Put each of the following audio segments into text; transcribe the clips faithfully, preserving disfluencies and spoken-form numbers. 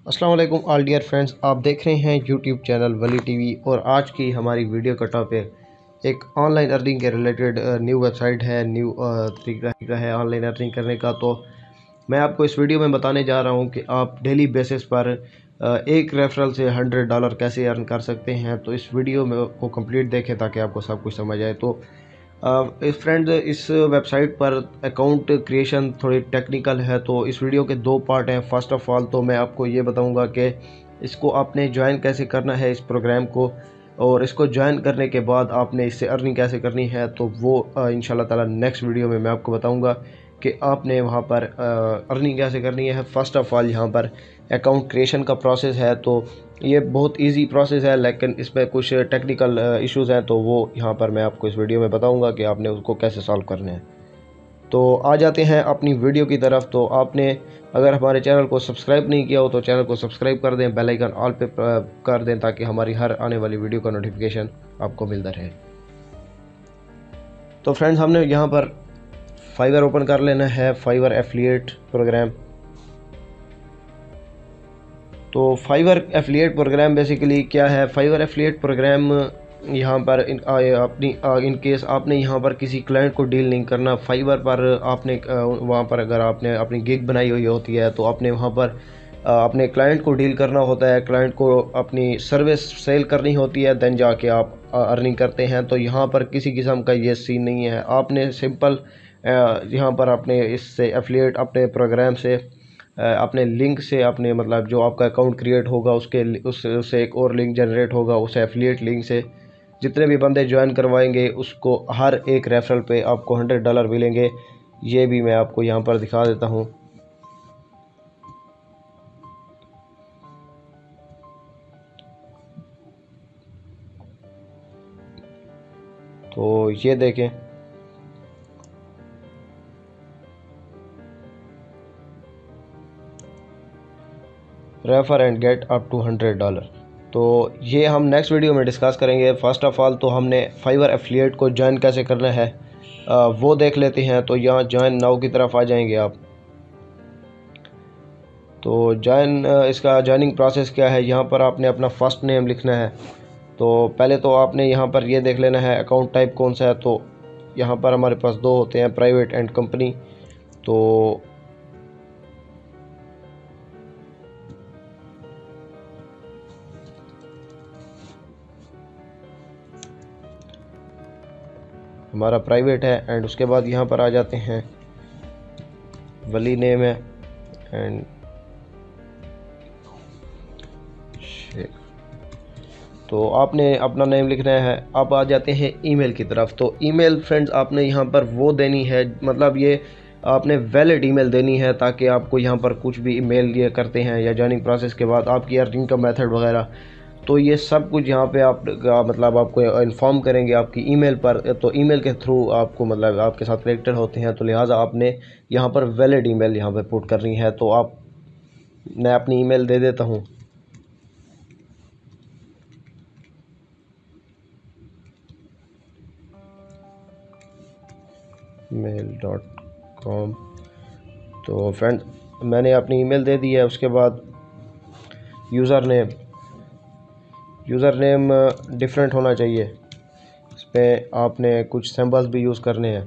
अस्सलाम वालेकुम all dear friends, आप देख रहे हैं यूट्यूब चैनल वली टीवी। और आज की हमारी वीडियो का टॉपिक एक ऑनलाइन अर्निंग के रिलेटेड न्यू वेबसाइट है, न्यू तरीका है ऑनलाइन अर्निंग करने का। तो मैं आपको इस वीडियो में बताने जा रहा हूं कि आप डेली बेसिस पर एक रेफरल से हंड्रेड डॉलर कैसे अर्न कर सकते हैं। तो इस वीडियो में को कंप्लीट देखें ताकि आपको सब कुछ समझ आए। तो इस फ्रेंड इस वेबसाइट पर अकाउंट क्रिएशन थोड़ी टेक्निकल है, तो इस वीडियो के दो पार्ट हैं। फर्स्ट ऑफ ऑल तो मैं आपको ये बताऊंगा कि इसको आपने ज्वाइन कैसे करना है इस प्रोग्राम को, और इसको ज्वाइन करने के बाद आपने इससे अर्निंग कैसे करनी है। तो वो इंशाल्लाह ताला नेक्स्ट वीडियो में मैं आपको बताऊंगा कि आपने वहाँ पर अर्निंग कैसे करनी है। फ़र्स्ट ऑफ़ ऑल यहाँ पर अकाउंट क्रिएशन का प्रोसेस है, तो ये बहुत इजी प्रोसेस है, लेकिन इसमें कुछ टेक्निकल इश्यूज़ हैं, तो वो यहाँ पर मैं आपको इस वीडियो में बताऊंगा कि आपने उसको कैसे सॉल्व करना है। तो आ जाते हैं अपनी वीडियो की तरफ। तो आपने अगर हमारे चैनल को सब्सक्राइब नहीं किया हो तो चैनल को सब्सक्राइब कर दें, बेल आइकन ऑल पे कर दें ताकि हमारी हर आने वाली वीडियो का नोटिफिकेशन आपको मिलता रहे। तो फ्रेंड्स, हमने यहाँ पर फाइवर ओपन कर लेना है, फाइवर एफिलिएट प्रोग्राम। तो फाइवर एफिलिएट प्रोग्राम बेसिकली क्या है? फाइवर एफिलिएट प्रोग्राम यहाँ पर इन, अपनी इन केस आपने यहाँ पर किसी क्लाइंट को डील नहीं करना। फाइवर पर आपने वहाँ पर अगर आपने अपनी गिग बनाई हुई होती है तो आपने वहाँ पर अपने क्लाइंट को डील करना होता है, क्लाइंट को अपनी सर्विस सेल करनी होती है, देन जाके आप अर्निंग करते हैं। तो यहाँ पर किसी किस्म का ये सीन नहीं है। आपने सिंपल यहाँ पर अपने इससे एफिलिएट अपने प्रोग्राम से अपने लिंक से अपने मतलब जो आपका अकाउंट क्रिएट होगा उसके उस उससे एक और लिंक जनरेट होगा, उस एफिलिएट लिंक से जितने भी बंदे ज्वाइन करवाएंगे उसको हर एक रेफरल पे आपको हंड्रेड डॉलर मिलेंगे। ये भी मैं आपको यहाँ पर दिखा देता हूँ। तो ये देखें, refer and get up to hundred dollar. तो ये हम नेक्स्ट वीडियो में डिस्कस करेंगे। फ़र्स्ट ऑफ़ ऑल तो हमने फाइवर एफिलिएट को ज्वाइन कैसे करना है आ, वो देख लेते हैं। तो यहाँ ज्वाइन नाउ की तरफ आ जाएंगे आप। तो ज्वाइन इसका ज्वाइनिंग प्रोसेस क्या है? यहाँ पर आपने अपना फ़र्स्ट नेम लिखना है। तो पहले तो आपने यहाँ पर ये देख लेना है अकाउंट टाइप कौन सा है। तो यहाँ पर हमारे पास दो होते हैं, प्राइवेट एंड कंपनी। तो हमारा प्राइवेट है, एंड उसके बाद यहाँ पर आ जाते हैं वली नेम है एंड शेख। तो आपने अपना नेम लिखना है। अब आ जाते हैं ईमेल की तरफ। तो ईमेल फ्रेंड्स आपने यहाँ पर वो देनी है, मतलब ये आपने वैलिड ईमेल देनी है ताकि आपको यहाँ पर कुछ भी ईमेल ये करते हैं या ज्वाइनिंग प्रोसेस के बाद आपकी अर्निंग का मेथड वगैरह, तो ये सब कुछ यहाँ पे आप मतलब आपको इन्फॉर्म करेंगे आपकी ईमेल पर। तो ईमेल के थ्रू आपको मतलब आपके साथ कनेक्टेड होते हैं, तो लिहाजा आपने यहाँ पर वैलिड ईमेल यहाँ पे पुट करनी है। तो आप मैं अपनी ईमेल दे देता हूँ। Mail dot com. तो फ्रेंड मैंने अपनी ईमेल दे दी है। उसके बाद user name user name different होना चाहिए। इस पर आपने कुछ सिंबल्स भी यूज़ करने हैं।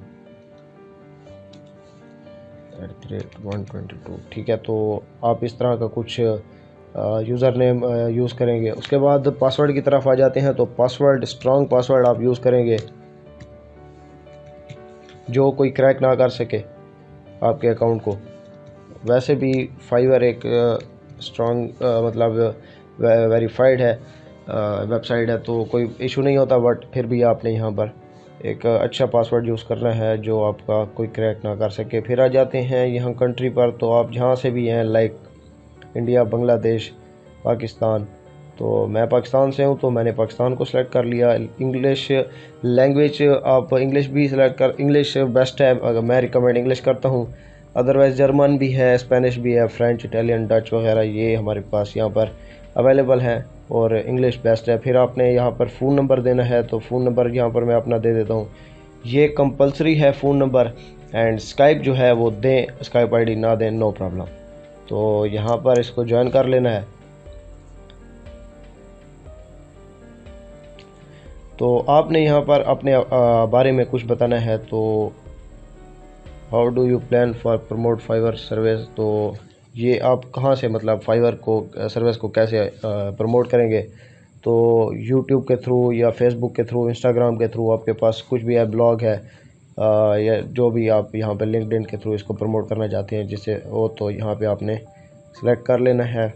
At the rate one twenty two, ठीक है। तो आप इस तरह का कुछ यूज़र नेम यूज़ करेंगे। उसके बाद पासवर्ड की तरफ आ जाते हैं। तो पासवर्ड स्ट्रॉन्ग पासवर्ड आप यूज़ करेंगे जो कोई क्रैक ना कर सके आपके अकाउंट को। वैसे भी फाइवर एक स्ट्रॉन्ग मतलब वेरीफाइड है वेबसाइट है, तो कोई इशू नहीं होता, बट फिर भी आपने यहाँ पर एक अच्छा पासवर्ड यूज़ करना है जो आपका कोई क्रैक ना कर सके। फिर आ जाते हैं यहाँ कंट्री पर। तो आप जहाँ से भी हैं, लाइक इंडिया, बांग्लादेश, पाकिस्तान। तो मैं पाकिस्तान से हूँ तो मैंने पाकिस्तान को सिलेक्ट कर लिया। इंग्लिश लैंग्वेज आप इंग्लिश भी सिलेक्ट कर, इंग्लिश बेस्ट है, अगर मैं रिकमेंड इंग्लिश करता हूँ। अदरवाइज़ जर्मन भी है, स्पेनिश भी है, फ्रेंच, इटालियन, डच वगैरह ये हमारे पास यहाँ पर अवेलेबल हैं, और इंग्लिश बेस्ट है। फिर आपने यहाँ पर फ़ोन नंबर देना है। तो फ़ोन नंबर यहाँ पर मैं अपना दे देता हूँ, ये कंपलसरी है फ़ोन नंबर। एंड स्काइप जो है वो दें, स्काइप आईडी ना दें नो प्रॉब्लम। तो यहाँ पर इसको ज्वाइन कर लेना है। तो आपने यहाँ पर अपने बारे में कुछ बताना है। तो how do you plan for promote Fiverr service, तो ये आप कहाँ से मतलब फाइवर को सर्विस को कैसे प्रमोट करेंगे। तो यूट्यूब के थ्रू या फेसबुक के थ्रू, इंस्टाग्राम के थ्रू, आपके पास कुछ भी है, ब्लॉग है आ, या जो भी आप यहाँ पे लिंक्डइन के थ्रू इसको प्रमोट करना चाहते हैं जिससे वो, तो यहाँ पे आपने सेलेक्ट कर लेना है।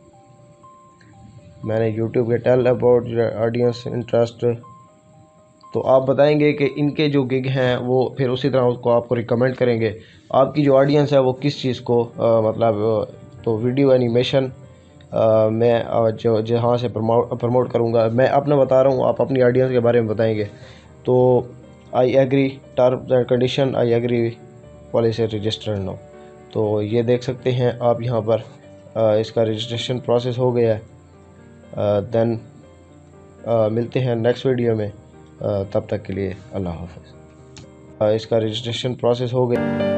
मैंने यूट्यूब के टेल अबाउट ऑडियंस इंटरेस्ट, तो आप बताएंगे कि इनके जो गिग हैं वो फिर उसी तरह उसको आपको रिकमेंड करेंगे। आपकी जो ऑडियंस है वो किस चीज़ को आ, मतलब तो वीडियो एनिमेशन मैं जो जहाँ से प्रमोट प्रमोट करूँगा। मैं अपना बता रहा हूँ, आप अपनी ऑडियंस के बारे में बताएंगे। तो I agree terms and condition, I agree policy register no. तो ये देख सकते हैं आप यहाँ पर आ, इसका रजिस्ट्रेशन प्रोसेस हो गया है। देन मिलते हैं नेक्स्ट वीडियो में, तब तक के लिए अल्लाह हाफ़िज़। इसका रजिस्ट्रेशन प्रोसेस हो गया।